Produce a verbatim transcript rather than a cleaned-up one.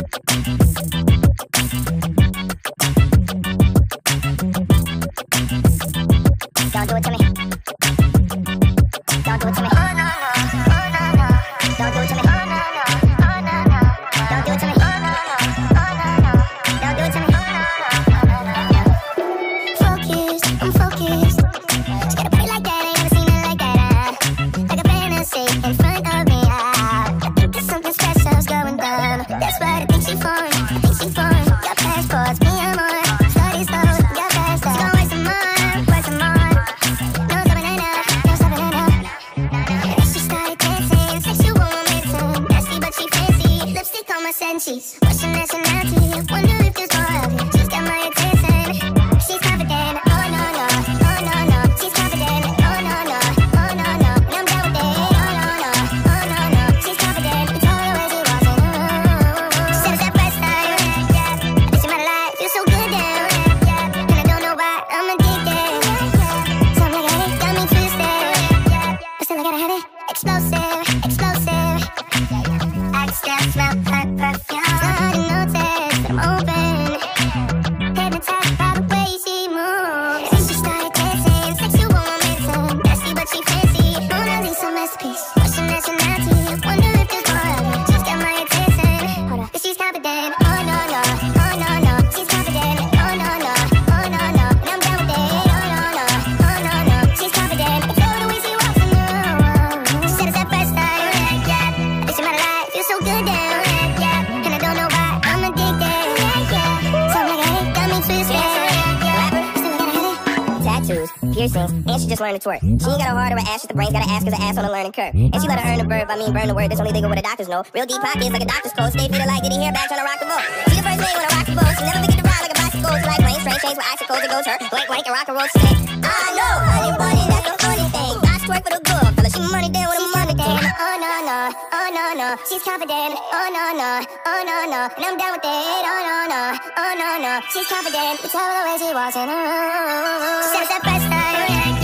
Don't do it to me. Don't do it to me. Oh no no. Oh no no. Don't do it to me. Oh no no. Oh no no. Don't do it to me. Oh no no. Oh no no. Don't do it to me. Oh no no. Focused, I'm focused. She got a body like that, I ain't never seen it like that. Uh, like a fantasy in front of me. Uh, I think there's something special's going down. That's what I think she foreign. I think she foreign. Got passports, me and more. Studies low, got fast. She gon' waste some more, waste some more. No stopping it now, no stopping it now. And then she started dancing, sexual momentum. Nasty but she fancy, lipstick on my senses. What's your nationality? Wonder if there's more of it. She's got my attention. She's confident. Oh no no, oh no no. She's confident. Oh no no, oh no no. And I'm down with it. Oh no no, oh no no. She's confident. It's all the way she walks in. She said it's that first time. Yeah, I think she might lie. Feels so good down. Yeah, and I don't know why I'm addicted. Something like it got me twisted. But still I gotta have it. Explosive, explosive. I can still smell her perfume. It's not hard to notice that I'm open. Hypnotized by the way she moves. And then she started dancing, sexual momentum. Nasty but she fancy. Mona Lisa masterpiece. What's your nationality? Wonder if there's more of it. She's got my attention. Hold on, 'cause she's confident. Oh no no, oh no no. She's confident. Oh no no, oh no no. And I'm down with it. Oh no no, oh no no. She's confident. It's all the way she walks in the room. She said it's that first time. Yeah, I think she might lie. Feels so good down. Yeah, and I don't know why I'm addicted. Yeah, something like it got me twisted. Rapper, still I gotta have it. Tattoos, piercings, and she just learned to twerk. She ain't got a heart or an ass, just the brains. Got an ass 'cause her ass on a learning curve. And she let her earn the verb, I mean burn the word. That's only legal what the doctors know. Real deep pockets like a doctor's coat. Stay feeling like did he hear back trying to rock the boat. She the first lady when I rock the boat. She never forget to ride like a bicycle. She like plain straight chains with icicles. It goes her blank blank and rock and roll stick. I know, honey bunny, that's the funny thing. I twerk for the good, fella. She money down with a money thing. Oh no no, oh no no. She's confident. Oh no no, oh no no. And I'm down with it. Oh no no, oh no no. She's confident. You tell her the way she walks in the room. She said it's that first time.